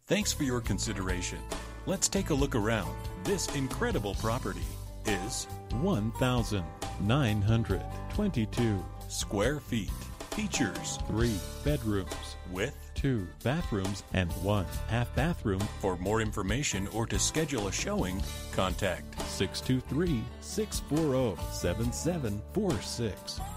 Thanks for your consideration. Let's take a look around. This incredible property is 1,922 square feet. Features 3 bedrooms with 2 bathrooms and 1 half bathroom. For more information or to schedule a showing, contact 623-640-7746.